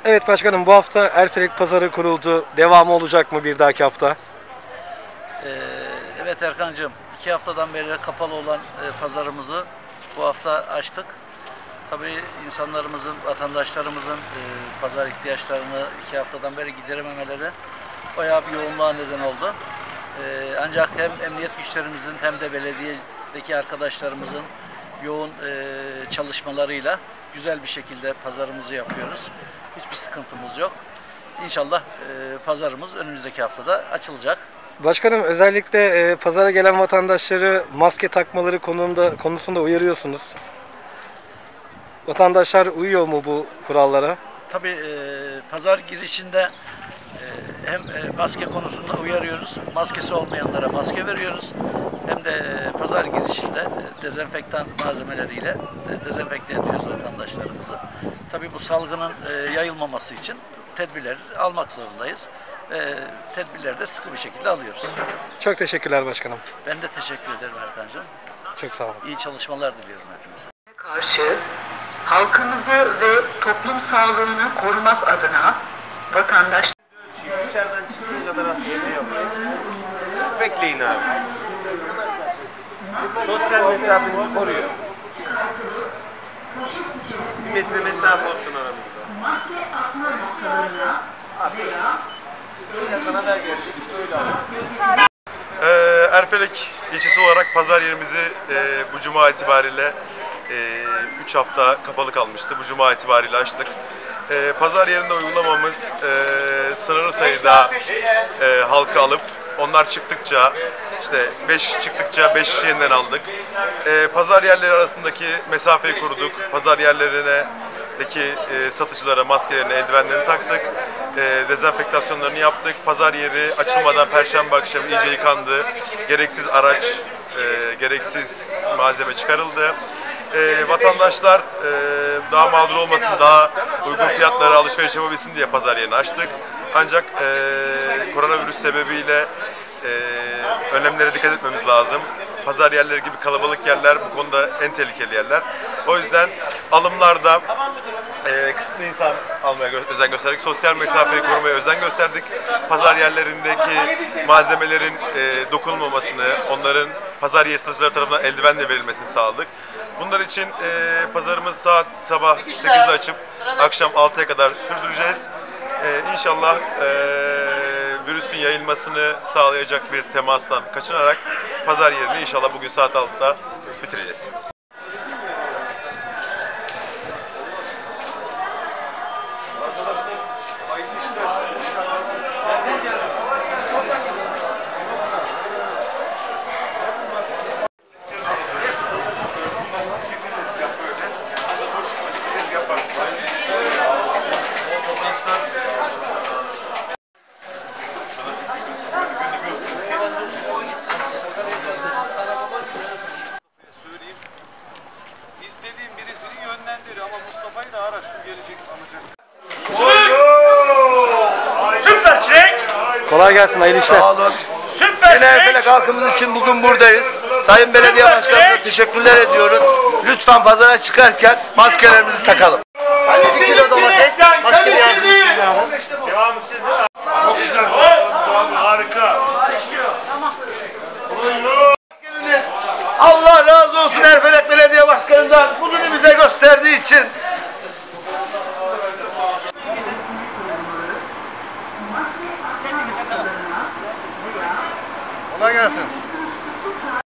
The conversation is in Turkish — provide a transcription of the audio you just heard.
Evet başkanım, bu hafta Erfelek Pazarı kuruldu. Devamı olacak mı bir dahaki hafta? Evet Erkancığım, 2 haftadan beri kapalı olan pazarımızı bu hafta açtık. Tabii insanlarımızın, vatandaşlarımızın pazar ihtiyaçlarını 2 haftadan beri giderememeleri bayağı bir yoğunluğa neden oldu. Ancak hem emniyet güçlerimizin hem de belediyedeki arkadaşlarımızın yoğun çalışmalarıyla güzel bir şekilde pazarımızı yapıyoruz. Hiçbir sıkıntımız yok. İnşallah pazarımız önümüzdeki haftada açılacak. Başkanım, özellikle pazara gelen vatandaşları maske takmaları konusunda uyarıyorsunuz. Vatandaşlar uyuyor mu bu kurallara? Tabii pazar girişinde hem maske konusunda uyarıyoruz, maskesi olmayanlara maske veriyoruz. Hem de pazar girişinde dezenfektan malzemeleriyle dezenfekte ediyoruz vatandaşlarımızı. Tabii bu salgının yayılmaması için tedbirler almak zorundayız. Tedbirleri de sıkı bir şekilde alıyoruz. Çok teşekkürler başkanım. Ben de teşekkür ederim Erkan'cığım. Çok sağ olun. İyi çalışmalar diliyorum hepinize. Karşı halkımızı ve toplum sağlığını korumak adına vatandaş Dışarıdan çıkınca kadar aslında yapmayız. Bekleyin abi. Sosyal mesafemizi koruyor. Bir metre mesafe olsun aramızda. maske atma noktalarına veya Sana da görüşürüz. Öyle abi. Erfelek ilçesi olarak pazar yerimizi bu cuma itibariyle 3 hafta kapalı kalmıştı. Bu cuma itibariyle açtık. Pazar yerinde uygulamamız sınırlı sayıda halkı alıp onlar çıktıkça işte 5 çıktıkça 5 kişi yeniden aldık. Pazar yerleri arasındaki mesafeyi koruduk. Pazar yerlerindeki satıcılara maskelerini, eldivenlerini taktık. Dezenfektasyonlarını yaptık. Pazar yeri açılmadan Perşembe akşamı iyice yıkandı. Gereksiz araç, gereksiz malzeme çıkarıldı. Vatandaşlar daha mağdur olmasın, daha uygun fiyatlara alışveriş yapabilsin diye pazar yerini açtık. Ancak koronavirüs sebebiyle önlemlere dikkat etmemiz lazım. Pazar yerleri gibi kalabalık yerler bu konuda en tehlikeli yerler. O yüzden alımlarda kısıtlı insan almaya özen gösterdik. Sosyal mesafeyi korumaya özen gösterdik. Pazar yerlerindeki malzemelerin dokunulmamasını, onların pazar yeri satıcıları tarafından eldivenle verilmesini sağladık. Bunlar için pazarımız sabah 8'de açıp akşam 6'ya kadar sürdüreceğiz. İnşallah virüsün yayılmasını sağlayacak bir temastan kaçınarak pazar yerini inşallah bugün saat 6'da bitireceğiz. İstediğim birisini yönlendir ama Mustafa'yı da ara şu gelecek alacak. Süper Çilek. Kolay gelsin, hayırlı işler. Sağ olun. Süper Yine Erfelek halkımız için bugün buradayız. Sayın Belediye Başkanımıza teşekkürler ediyoruz. Lütfen pazara çıkarken maskelerimizi takalım. 2 kilo domates, başka bir yardım için Devamı sizde. Çok güzel. Harika. Allah razı olsun Erfelek Belediye Başkanı'ndan bugünü bize gösterdiği için. Kolay gelsin.